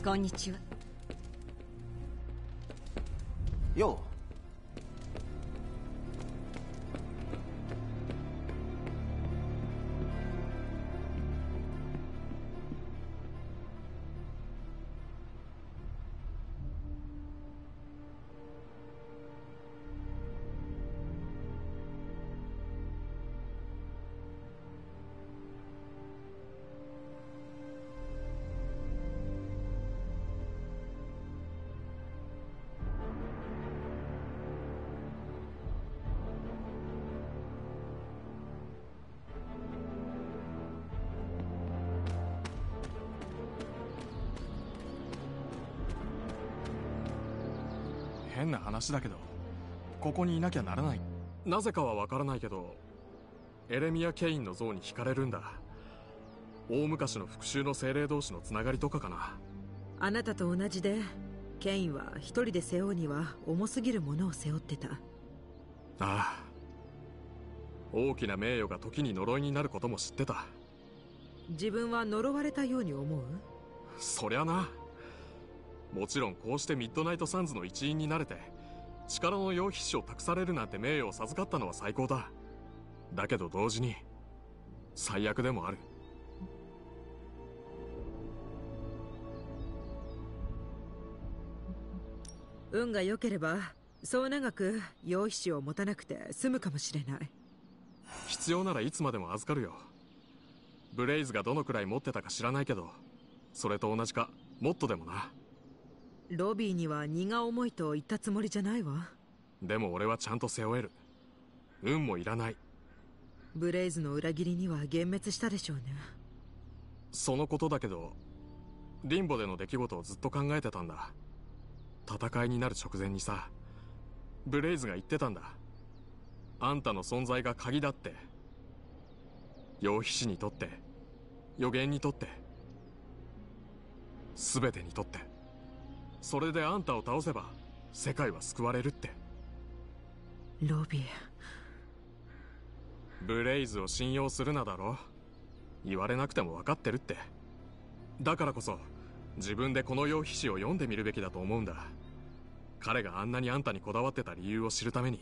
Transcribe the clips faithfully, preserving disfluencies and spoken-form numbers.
こんにちは。 よう。 変な話だけど、ここにいなきゃならない。なぜかはわからないけど、エレミア・ケインの像に惹かれるんだ。大昔の復讐の精霊同士のつながりとかかな。 あなたと同じで、ケインは一人で背負うには重すぎるものを背負ってた。ああ、大きな名誉が時に呪いになることも知ってた。 自分は呪われたように思う？ そりゃな。もちろんこうしてミッドナイトサンズの一員になれて、力の養筆師を託されるなんて名誉を授かったのは最高だ。だけど同時に最悪でもある。 運が良ければそう長く養筆師を持たなくて済むかもしれない。 必要ならいつまでも預かるよ。ブレイズがどのくらい持ってたか知らないけど、それと同じかもっとでもな。 ロビーには荷が重いと言ったつもりじゃないわ。 でも俺はちゃんと背負える。運もいらない。 ブレイズの裏切りには幻滅したでしょうね。 そのことだけど、リンボでの出来事をずっと考えてたんだ。戦いになる直前にさ、ブレイズが言ってたんだ。あんたの存在が鍵だって。養筆師にとって、予言にとって、全てにとって。それであんたを倒せば世界は救われるって。 ロビー、 ブレイズを信用するなだろ。言われなくても分かってるって。だからこそ自分でこの養筆師を読んでみるべきだと思うんだ。彼があんなにあんたにこだわってた理由を知るために。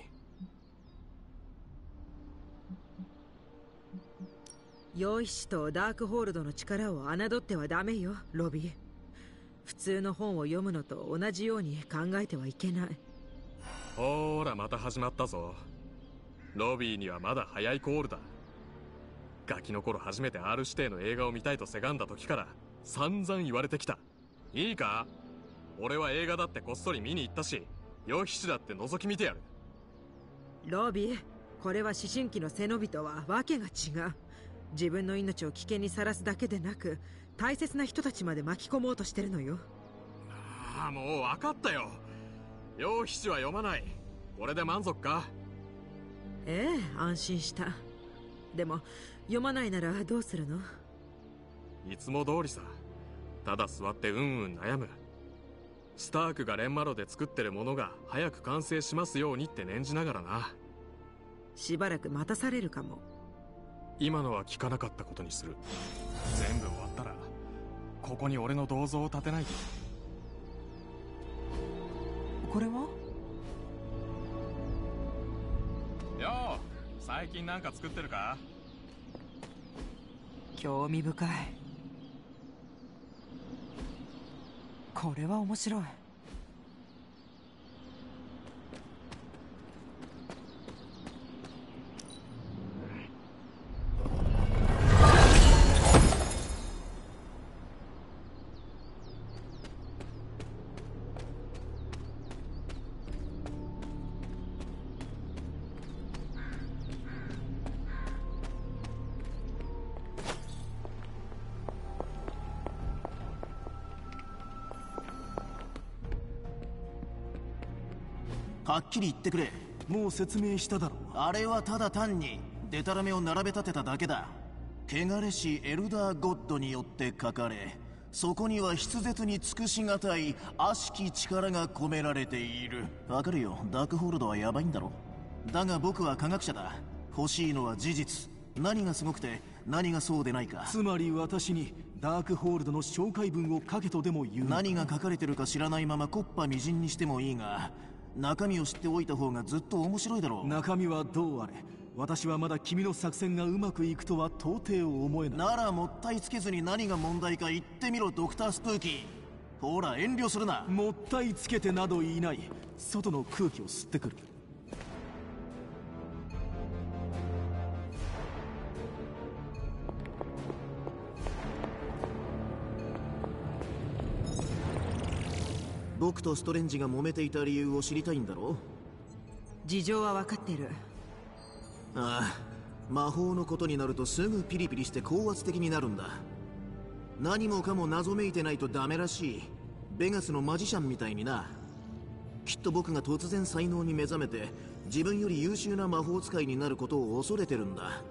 養筆師とダークホールドの力を侮ってはダメよ、ロビー。普通の本を読むのと同じように考えてはいけない。 ほーらまた始まったぞ。ロビーにはまだ早いコールだ。ガキの頃初めて R 指定の映画を見たいとせがんだ時から散々言われてきた。いいか、俺は映画だってこっそり見に行ったし、養筆師だって覗き見てやる。 ロビー、これは思春期の背伸びとはわけが違う。自分の命を危険にさらすだけでなく、大切な人たちまで巻き込もうとしてるのよ。 ああ、もう分かったよ。養筆師は読まない。これで満足か？ ええ、安心した。でも読まないならどうするの？ いつも通りさ。ただ座ってうんうん悩む。スタークがレンマロで作ってるものが早く完成しますようにって念じながらな。 しばらく待たされるかも。 今のは聞かなかったことにする。全部終わったらここに俺の銅像を建てないと。 これは？ よう、最近なんか作ってるか？ 興味深い。これは面白い。 はっきり言ってくれ。もう説明しただろ。あれはただ単にデタラメを並べ立てただけだ。汚れしエルダーゴッドによって書かれ、そこには筆舌に尽くしがたい悪しき力が込められている。わかるよ、ダークホールドはヤバいんだろ。だが僕は科学者だ。欲しいのは事実。 何がすごくて何がそうでないか。 つまり私にダークホールドの紹介文を書けとでも言う。 何が書かれてるか知らないまま木っ端みじんにしてもいいが、中身を知っておいた方がずっと面白いだろう。 中身はどうあれ、私はまだ君の作戦がうまくいくとは到底思えない。 ならもったいつけずに何が問題か言ってみろ、ドクタースプーキー。ほら遠慮するな。 もったいつけてなど言いない。外の空気を吸ってくる。 僕とストレンジが揉めていた理由を知りたいんだろう。 事情は分かってる。 ああ、魔法のことになるとすぐピリピリして高圧的になるんだ。何もかも謎めいてないとダメらしい。ベガスのマジシャンみたいにな。きっと僕が突然才能に目覚めて自分より優秀な魔法使いになることを恐れてるんだ。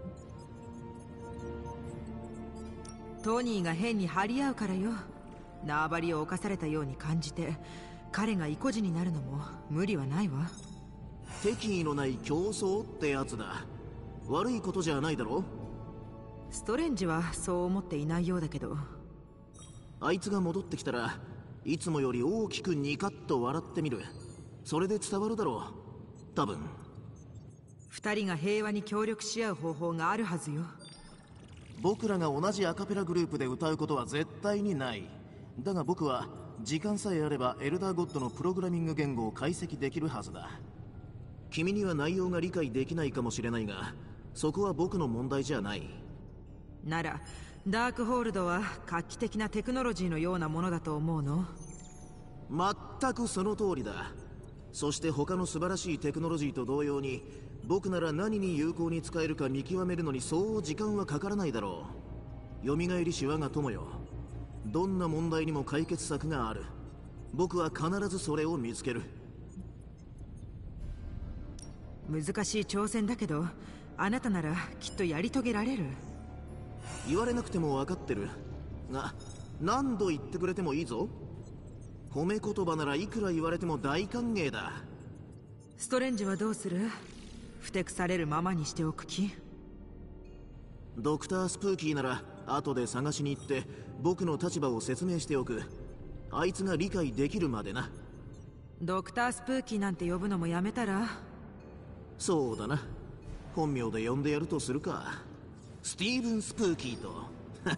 トニーが変に張り合うからよ。縄張りを侵されたように感じて彼が意固地になるのも無理はないわ。 敵意のない競争ってやつだ。悪いことじゃないだろ。 ストレンジはそう思っていないようだけど。 あいつが戻ってきたらいつもより大きくニカッと笑ってみる。それで伝わるだろう、多分。 二人が平和に協力し合う方法があるはずよ。 僕らが同じアカペラグループで歌うことは絶対にない。だが僕は時間さえあればエルダーゴッドのプログラミング言語を解析できるはずだ。君には内容が理解できないかもしれないが、そこは僕の問題じゃない。 ならダークホールドは画期的なテクノロジーのようなものだと思うの？ 全くその通りだ。そして他の素晴らしいテクノロジーと同様に、僕なら何に有効に使えるか見極めるのにそう時間はかからないだろう。蘇りし我が友よ、どんな問題にも解決策がある。僕は必ずそれを見つける。 難しい挑戦だけど、あなたならきっとやり遂げられる。 言われなくても分かってるが、何度言ってくれてもいいぞ。褒め言葉ならいくら言われても大歓迎だ。 ストレンジはどうする？ふてくされるままにしておく気？ ドクタースプーキーなら後で探しに行って僕の立場を説明しておく。あいつが理解できるまでな。 ドクタースプーキーなんて呼ぶのもやめたら？ そうだな、本名で呼んでやるとするか。スティーブン・スプーキーと。 は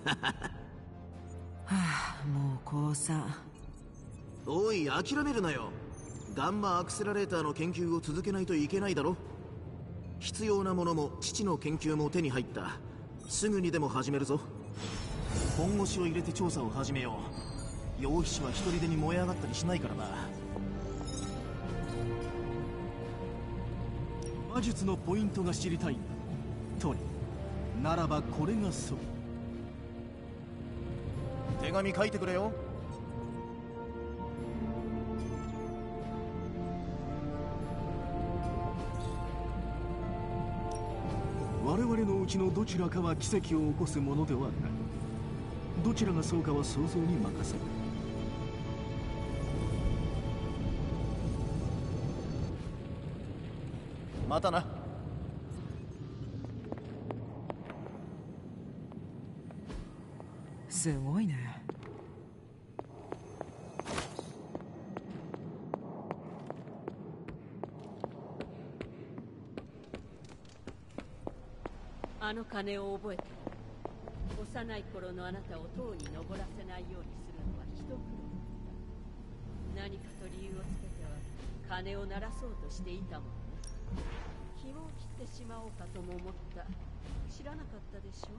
あ、もう降参。 おい諦めるなよ。ガンマアクセラレーターの研究を続けないといけないだろ。必要なものも父の研究も手に入った。すぐにでも始めるぞ。本腰を入れて調査を始めよう。楊飛氏は一人でに燃え上がったりしないからな。 魔術のポイントが知りたいんだトニー。ならばこれがそう。 手紙書いてくれよ。 我々のうちのどちらかは奇跡を起こすものではない。どちらがそうかは想像に任せる。 またな。 すごいね。 あの鐘を覚えてる。幼い頃のあなたを塔に登らせないようにするのは一苦労だ。何かと理由をつけては鐘を鳴らそうとしていたもんね。紐を切ってしまおうかとも思った。知らなかったでしょ。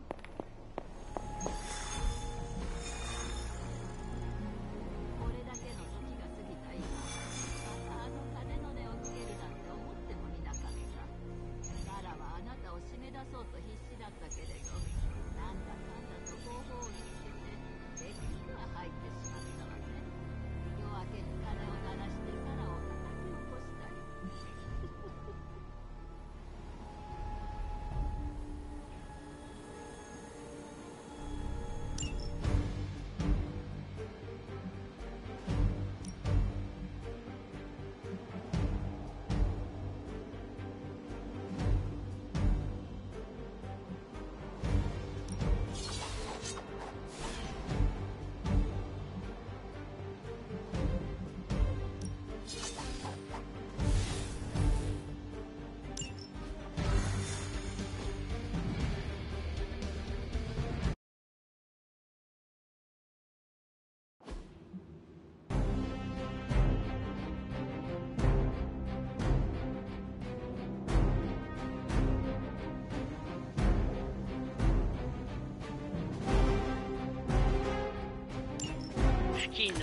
これだけの時が過ぎた今、またあの鐘の音をつけるなんて思ってもみなかった。サラはあなたを締め出そうと必死だったけれど、なんだかんだと方法を見つけて結局は入ってしまったわね。夜明けに鐘を鳴らしてサラを叩き起こしたり。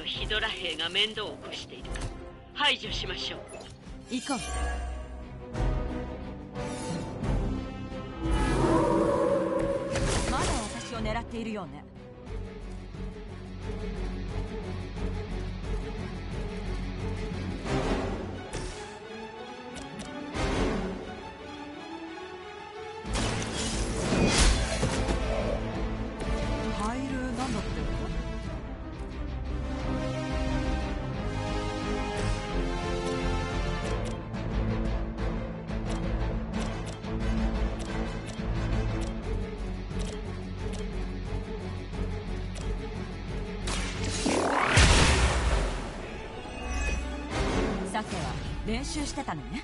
ヒドラ兵が面倒を起こしている。排除しましょう。 行こう。まだ私を狙っているようね。ハイルなんだって？さては練習してたのね。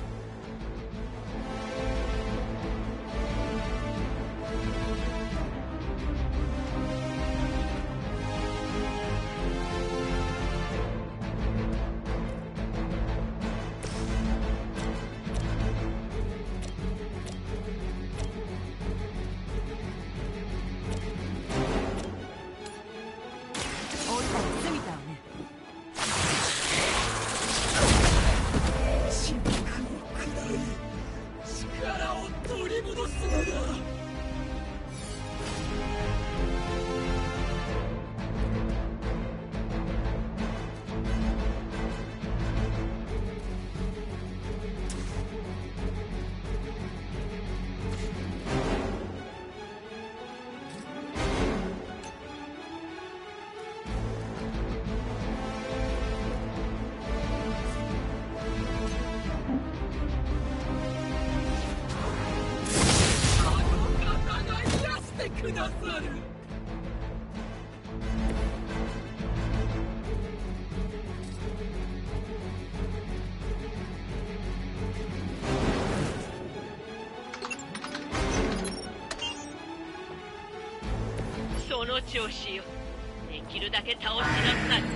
置いたら済みたわね。 その調子よ。できるだけ倒しなさい。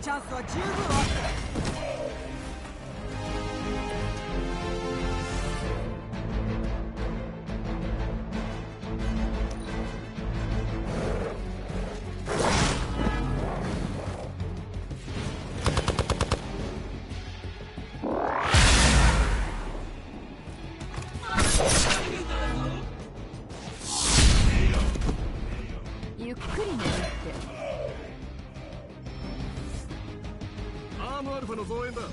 チャンスは十分あった。 ゆっくり眠って。 アームアルファの増援だ。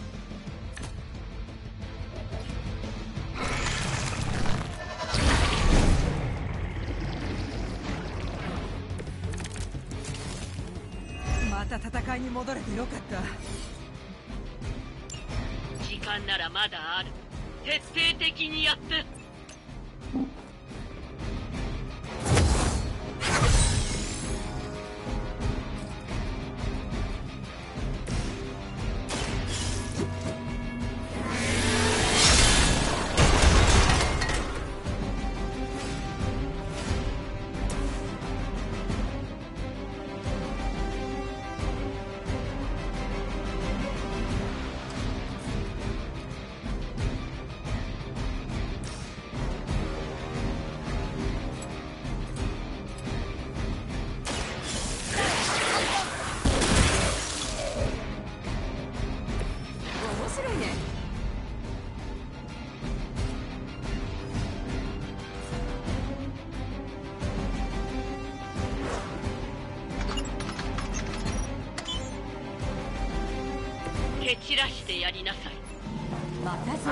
また戦いに戻れてよかった。 時間ならまだある。徹底的にやって。蹴散らしてやりなさい。 またぞ。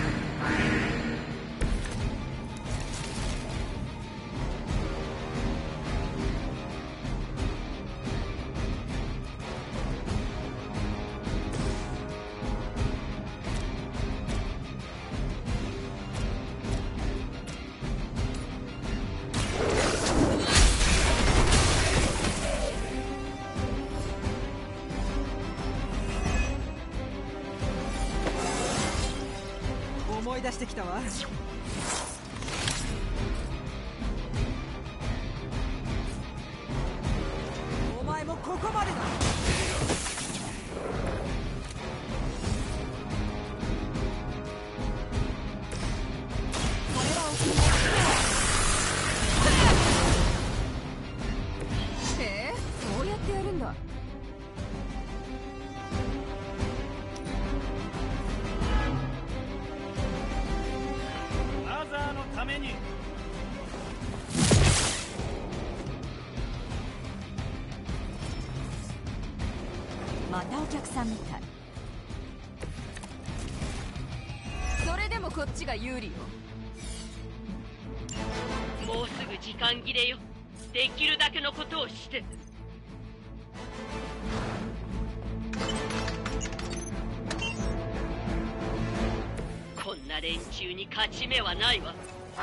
思い出してきたわ。お前もここまでだ。これはお気に入り。 へえ、そうやってやるんだ。 マザーのために。 またお客さんみたい。それでもこっちが有利よ。 もうすぐ時間切れよ。できるだけのことをして。こんな連中に勝ち目はないわ。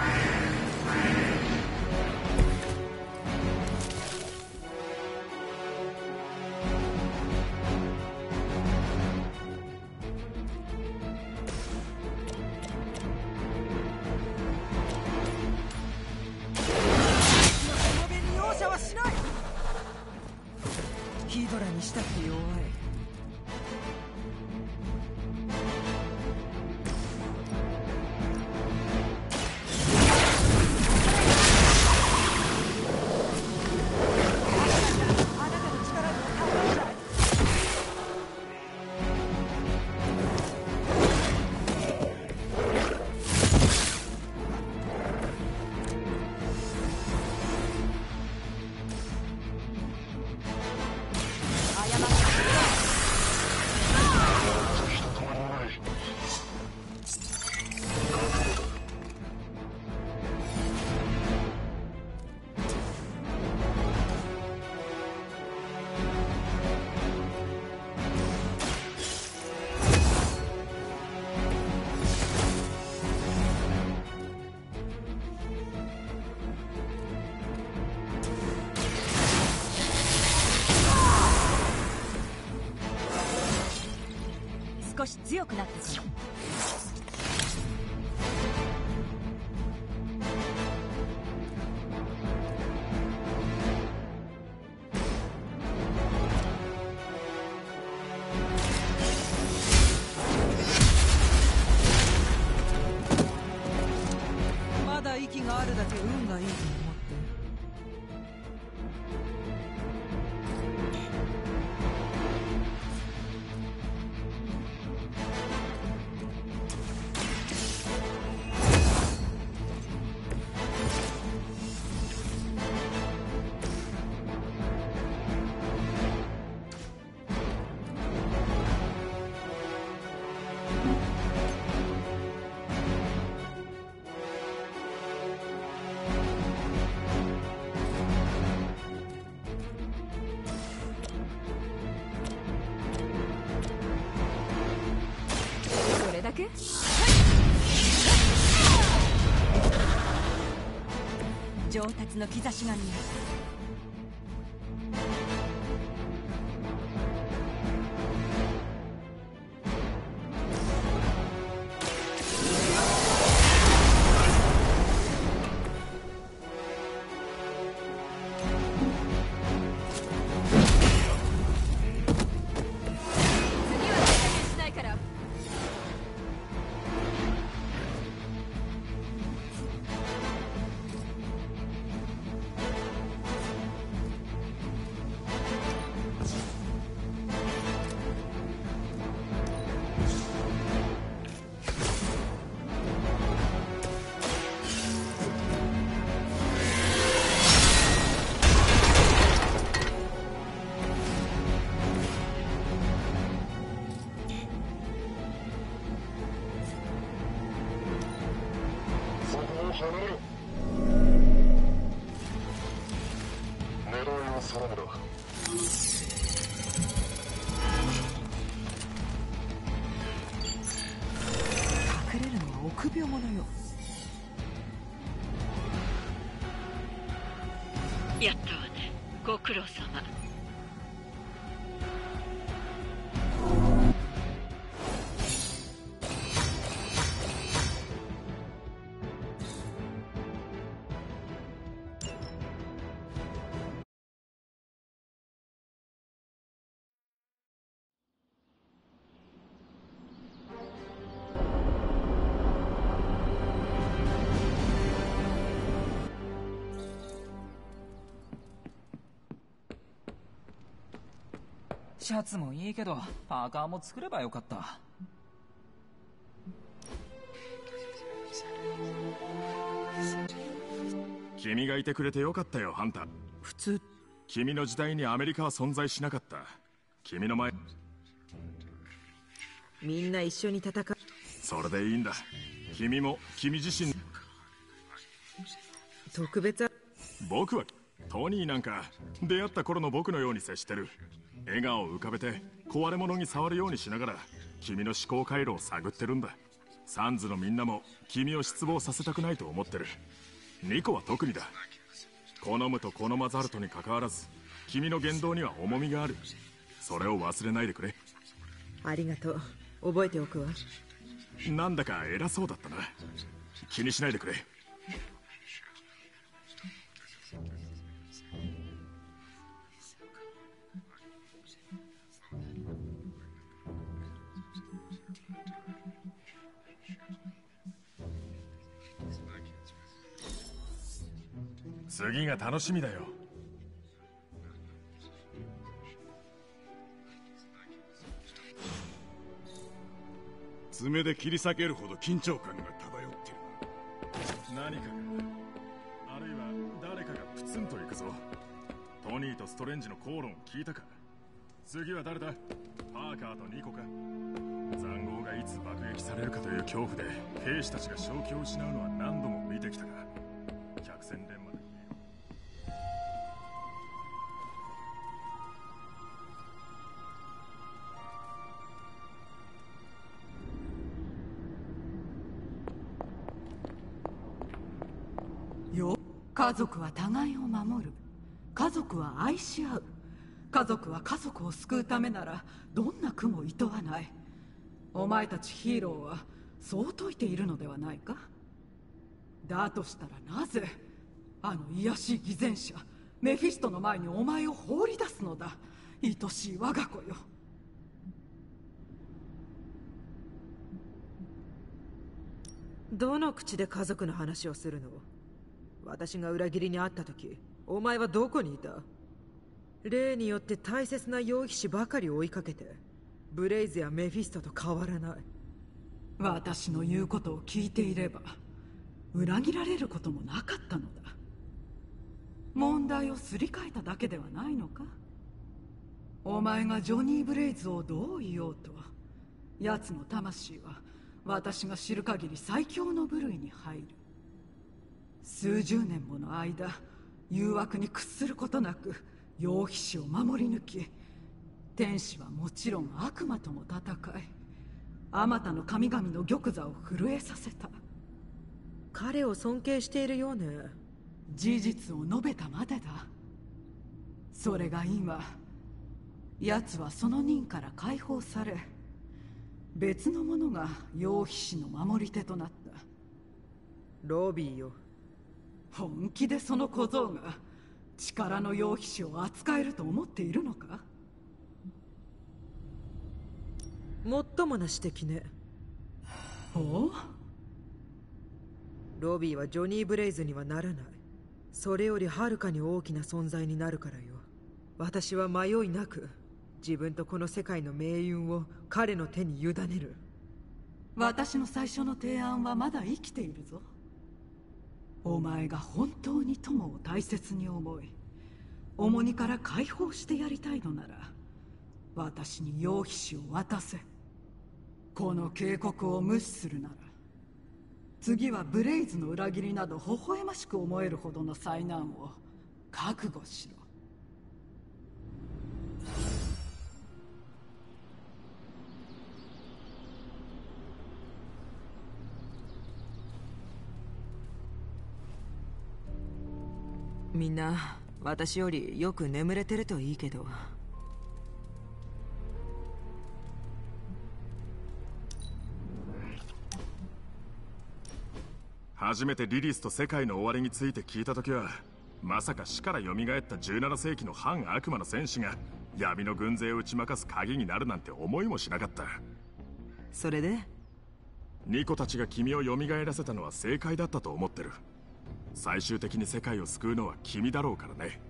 容赦はしない。ヒドラにしたって弱い。 少し強くなったかも。 く？上達の兆しが見える。 隠れるのは臆病者よ。 やったわね、ご苦労様。 シャツもいいけどパーカーも作ればよかった。 君がいてくれてよかったよ、ハンター。 普通君の時代にアメリカは存在しなかった。君の前、 みんな一緒に戦う。 それでいいんだ。君も君自身。 特別。 僕はトニーなんか出会った頃の僕のように接してる。笑顔を浮かべて壊れ物に触るようにしながら君の思考回路を探ってるんだ。サンズのみんなも君を失望させたくないと思ってる。ニコは特にだ。好むと好まざるとにかかわらず君の言動には重みがある。それを忘れないでくれ。 ありがとう、覚えておくわ。 なんだか偉そうだったな。気にしないでくれ。次が楽しみだよ。 爪で切り裂けるほど緊張感が漂ってる。 何かが、あるいは誰かがプツンといくぞ。トニーとストレンジの口論を聞いたか。次は誰だ？パーカーとニコか。塹壕がいつ爆撃されるかという恐怖で兵士たちが正気を失うのは何度も見てきたが、百戦錬磨でよ。家族は互いを守る。家族は愛し合う。家族は家族を救うためならどんな苦も厭わない。お前たちヒーローはそう説いているのではないか。だとしたらなぜあの卑しい偽善者メフィストの前にお前を放り出すのだ。愛しい我が子よ。 どの口で家族の話をするの？私が裏切りにあった時、お前はどこにいた？例によって大切な容疑者ばかり追いかけて、ブレイズやメフィストと変わらない。 私の言うことを聞いていれば裏切られることもなかったのだ。問題をすり替えただけではないのか。お前がジョニー・ブレイズをどう言おうと、奴の魂は私が知る限り最強の部類に入る。数十年もの間誘惑に屈することなく容疑者を守り抜き、天使はもちろん悪魔とも戦い、 あまたの神々の玉座を震えさせた。 彼を尊敬しているようね。 事実を述べたまでだ。それが今、奴はその任から解放され、別の者が楊飛氏の守り手となった。 ロビーよ。 本気でその小僧が力の楊飛氏を扱えると思っているのか？ もっともな指摘ね。 おう？ ロビーはジョニー・ブレイズにはならない。それよりはるかに大きな存在になるからよ。私は迷いなく自分とこの世界の命運を彼の手に委ねる。 私の最初の提案はまだ生きているぞ。お前が本当に友を大切に思い、重荷から解放してやりたいのなら、私に楊飛氏を渡せ。この警告を無視するなら、次はブレイズの裏切りなど微笑ましく思えるほどの災難を覚悟しろ。 みんな私よりよく眠れてるといいけど。 初めてリリスと世界の終わりについて聞いた時は、まさか死から蘇ったじゅうなな世紀の反悪魔の戦士が闇の軍勢を打ち負かす鍵になるなんて思いもしなかった。 それでニコたちが君を蘇らせたのは正解だったと思ってる。最終的に世界を救うのは君だろうからね。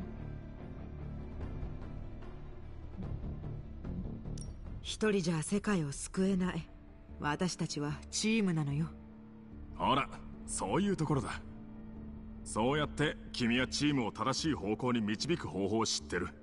一人じゃ世界を救えない。私たちはチームなのよ。 ほら、そういうところだ。そうやって君はチームを正しい方向に導く方法を知ってる。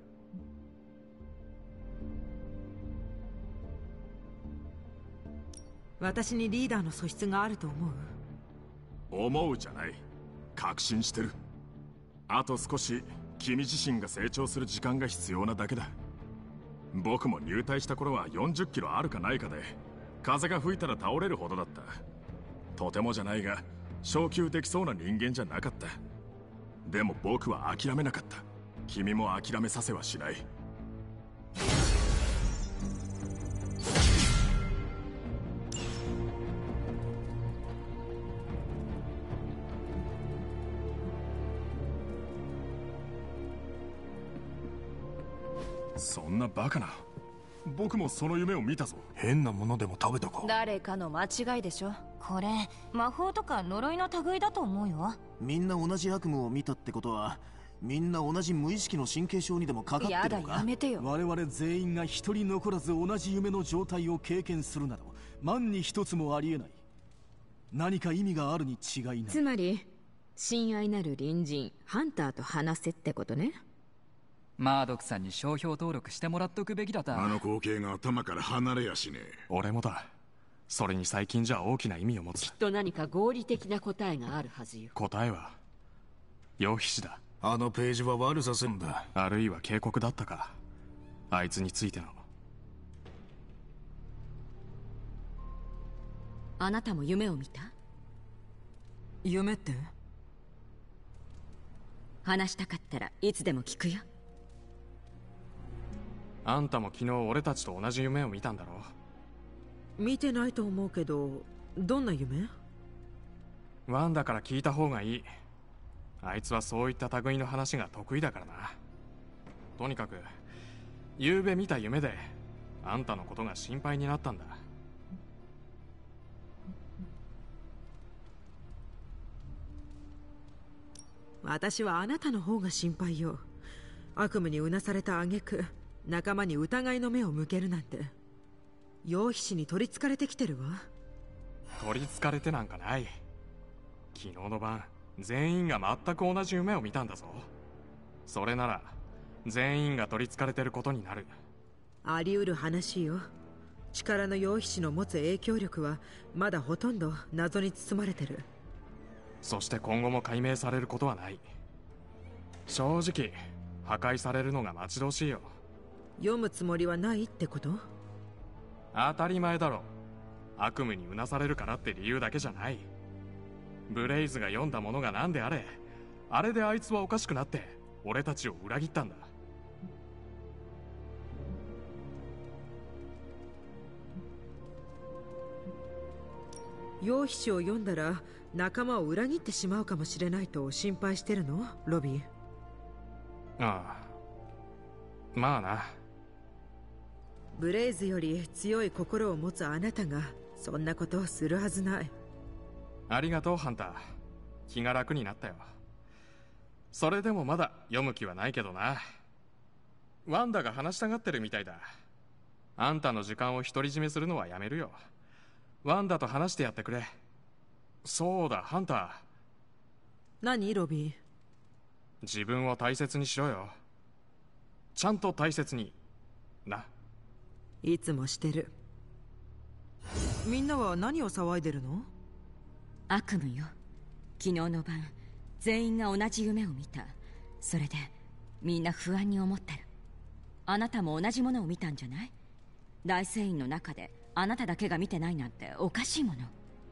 私にリーダーの素質があると思う？ 思うじゃない、確信してる。あと少し君自身が成長する時間が必要なだけだ。僕も入隊した頃はよんじゅっキロあるかないかで、風が吹いたら倒れるほどだった。とてもじゃないが昇級できそうな人間じゃなかった。でも僕は諦めなかった。君も諦めさせはしない。そんなバカな。僕もその夢を見たぞ。 変なものでも食べたか。 誰かの間違いでしょ。これ魔法とか呪いの類だと思うよ。 みんな同じ悪夢を見たってことは、みんな同じ無意識の神経症にでもかかってるのか。 やだ、やめてよ。 我々全員が一人残らず同じ夢の状態を経験するなど万に一つもありえない。何か意味があるに違いない。 つまり親愛なる隣人ハンターと話せってことね。 マードクさんに商標登録してもらっとくべきだった。 あの光景が頭から離れやしねえ。 俺もだ。それに最近じゃ大きな意味を持つ。 きっと何か合理的な答えがあるはずよ。 答えは楊飛氏だ。 あのページは悪させんだ。 あるいは警告だったか、あいつについての。 あなたも夢を見た？ 夢って？ 話したかったらいつでも聞くよ。 あんたも昨日俺たちと同じ夢を見たんだろう？見てないと思うけど、どんな夢？ ワンダから聞いた方がいい。あいつはそういった類の話が得意だからな。とにかく昨べ見た夢であんたのことが心配になったんだ。 私はあなたの方が心配よ。悪夢にうなされた挙句、仲間に疑いの目を向けるなんて。楊飛氏に取りつかれてきてるわ。 取りつかれてなんかない。昨日の晩全員が全く同じ夢を見たんだぞ。それなら全員が取りつかれてることになる。 あり得る話よ。力の楊飛氏の持つ影響力はまだほとんど謎に包まれてる。 そして今後も解明されることはない。正直破壊されるのが待ち遠しいよ。 読むつもりはないってこと？ 当たり前だろ。 悪夢にうなされるからって理由だけじゃない。ブレイズが読んだものが何であれ、あれであいつはおかしくなって俺たちを裏切ったんだ。 楊飛詩を読んだら仲間を裏切ってしまうかもしれないと心配してるの、ロビー？ ああ、まあな。 ブレイズより強い心を持つあなたがそんなことをするはずない。 ありがとうハンター、気が楽になったよ。それでもまだ読む気はないけどな。ワンダが話したがってるみたいだ。あんたの時間を独り占めするのはやめるよ。ワンダと話してやってくれ。そうだハンター。 何ロビー？ 自分を大切にしろよ。ちゃんと大切にな。 いつもしてる。みんなは何を騒いでるの？ 悪夢よ。昨日の晩全員が同じ夢を見た。それでみんな不安に思ってる。あなたも同じものを見たんじゃない？大聖院の中であなただけが見てないなんておかしいもの。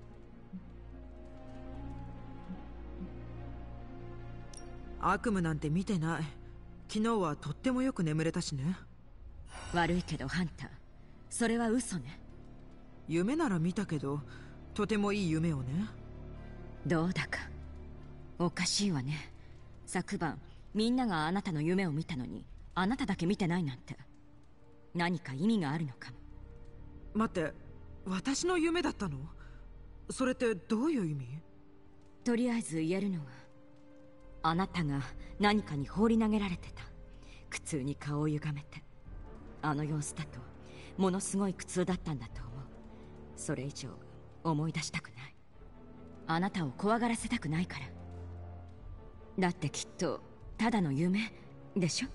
悪夢なんて見てない。昨日はとってもよく眠れたしね。 悪いけどハンター、それは嘘ね。 夢なら見たけど、とてもいい夢をね。 どうだかおかしいわね。昨晩みんながあなたの夢を見たのにあなただけ見てないなんて、何か意味があるのかも。 待って、私の夢だったの？それってどういう意味？ とりあえず言えるのは、あなたが何かに放り投げられてた。苦痛に顔を歪めて。あの様子だとものすごい苦痛だったんだと思う。それ以上思い出したくない。あなたを怖がらせたくないから。だってきっとただの夢でしょ？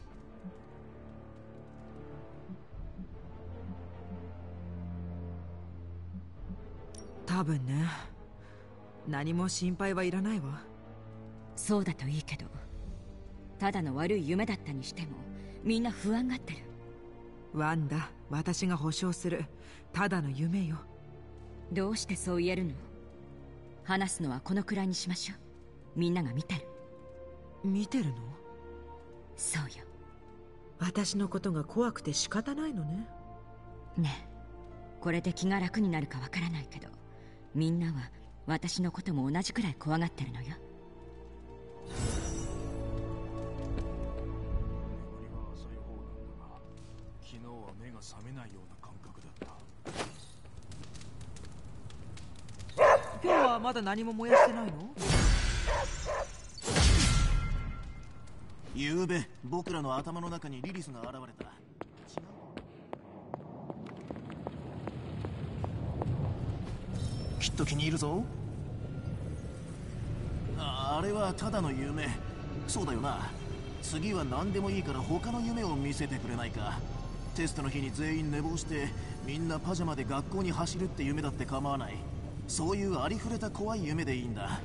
多分ね。何も心配はいらないわ。 そうだといいけど、ただの悪い夢だったにしてもみんな不安がってる。 ワンダ、私が保証する。ただの夢よ。 どうしてそう言えるの？話すのはこのくらいにしましょう。みんなが見てる。 見てるの？ そうよ。 私のことが怖くて仕方ないのね。 ねえ、これで気が楽になるかわからないけど、みんなは私のことも同じくらい怖がってるのよ。 昨日は目が覚めないような感覚だった。 今日はまだ何も燃やしてないの？ ゆうべ僕らの頭の中にリリスが現れた。きっと気に入るぞ。あ、あれはただの夢。そうだよな。次は何でもいいから他の夢を見せてくれないか。テストの日に全員寝坊してみんなパジャマで学校に走るって夢だって構わない。そういうありふれた怖い夢でいいんだ。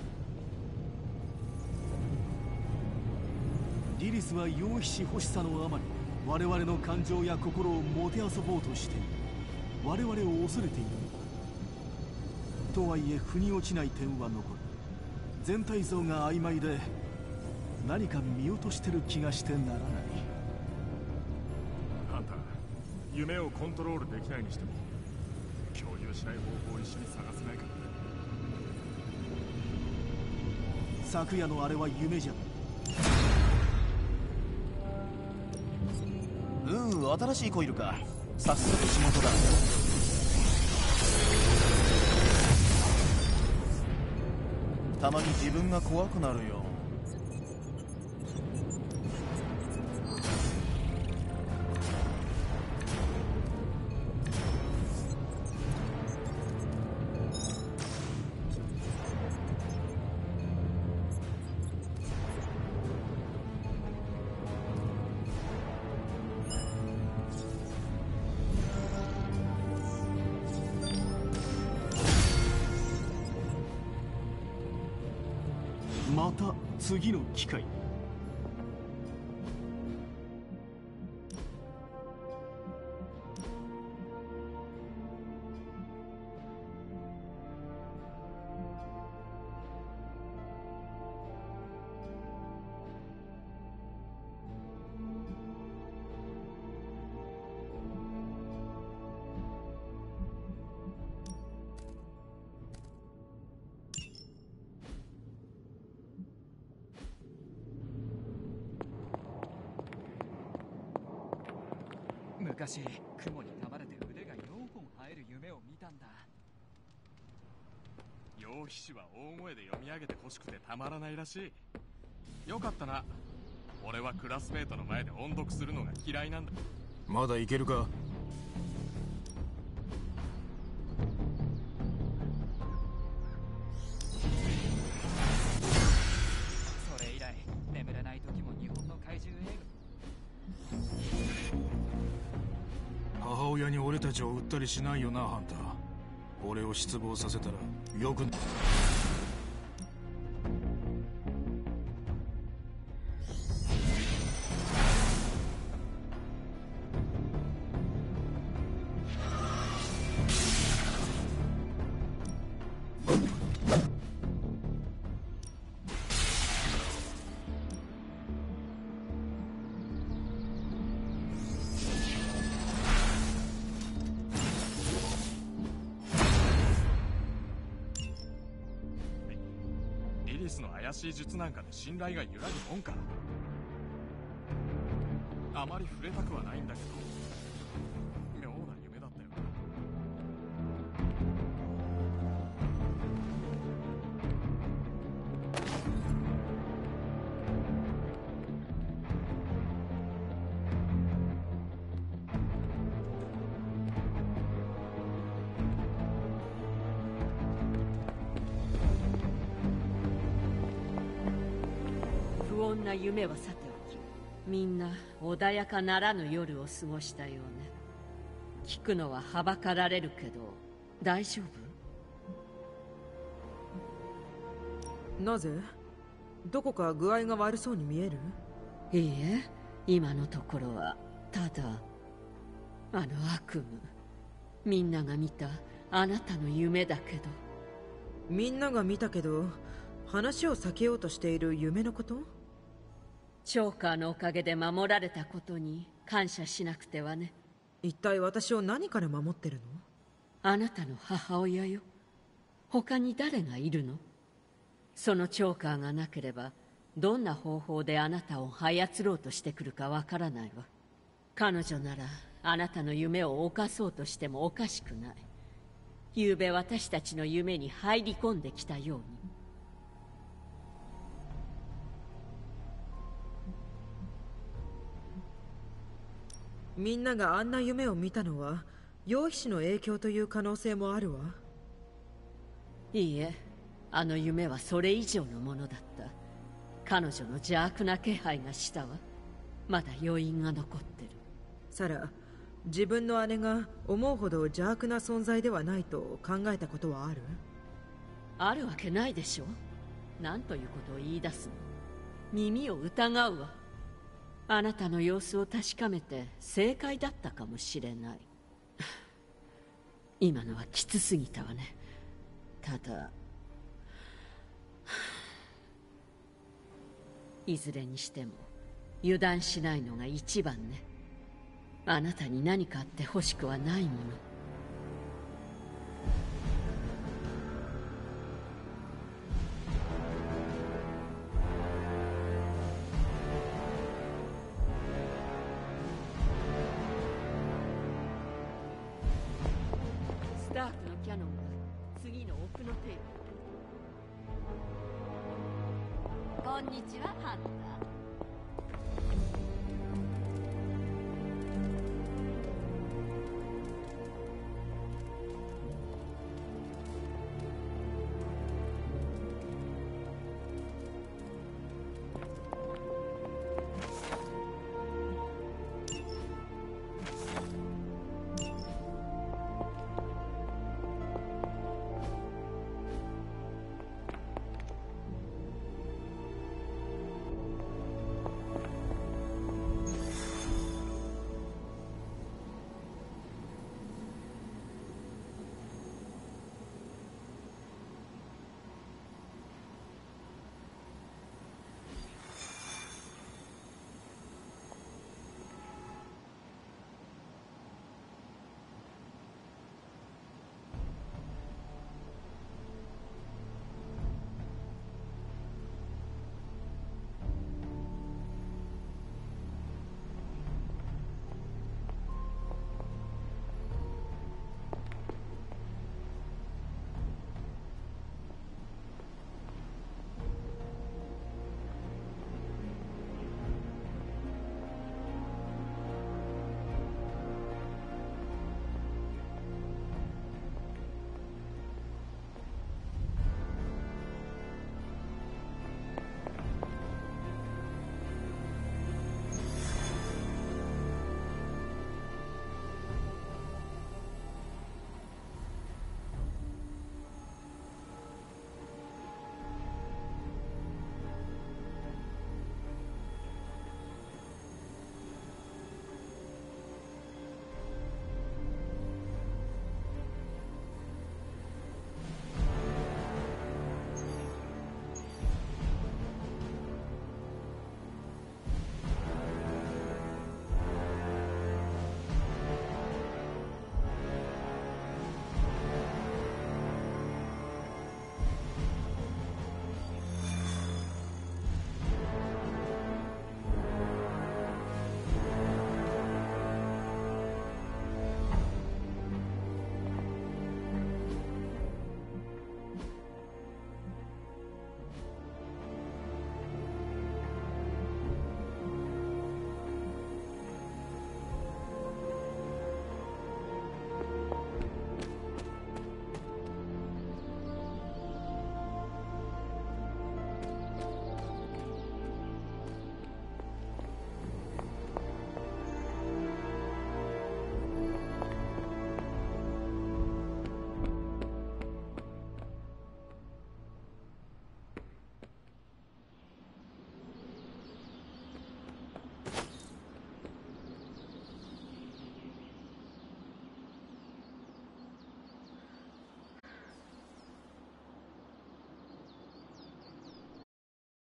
リリスは楊飛詩欲しさのあまり我々の感情や心をもてあそぼうとしている。我々を恐れているのだ。とはいえ腑に落ちない点は残る。全体像が曖昧で何か見落としてる気がしてならない。 ハンター、夢をコントロールできないにしても共有しない方法を一緒に探せないかな。 昨夜のあれは夢じゃない。 うん、新しいコイルか。さっさと仕事だ。たまに自分が怖くなるよ。 また次の機会。 昔雲に噛まれて腕がよんほん生える夢を見たんだ。 楊飛氏は大声で読み上げてほしくてたまらないらしい。よかったな。俺はクラスメートの前で音読するのが嫌いなんだ。 まだいけるか？ それ以来眠れない時も日本の怪獣映画。母親に俺たちを売ったりしないよな、ハンター。俺を失望させたらよく。 リリスの怪しい術なんかで信頼が揺らぐもんか。あまり触れたくはないんだけど、妙な夢だったよな。 不穏な夢はさておき、みんな穏やかならぬ夜を過ごしたようね。聞くのははばかられるけど大丈夫？ なぜ？どこか具合が悪そうに見える？ いいえ、今のところはただあの悪夢、みんなが見たあなたの夢だけど。 みんなが見たけど話を避けようとしている夢のこと？ チョーカーのおかげで守られたことに感謝しなくてはね。 一体私を何から守ってるの？ あなたの母親よ。他に誰がいるの？そのチョーカーがなければどんな方法であなたを操ろうとしてくるかわからないわ。彼女ならあなたの夢を犯そうとしてもおかしくない。昨べ私たちの夢に入り込んできたように。 みんながあんな夢を見たのは楊飛氏の影響という可能性もあるわ。 いいえ、あの夢はそれ以上のものだった。彼女の邪悪な気配がしたわ。まだ余韻が残ってる。 サラ、自分の姉が思うほど邪悪な存在ではないと考えたことはある？ あるわけないでしょ。何ということを言い出すの。耳を疑うわ。あなたの様子を確かめて正解だったかもしれない。今のはきつすぎたわね。ただいずれにしても油断しないのが一番ね。あなたに何かあってほしくはないもの。スタークのキャノンが次の奥のテーブル。 こんにちは、ハンター。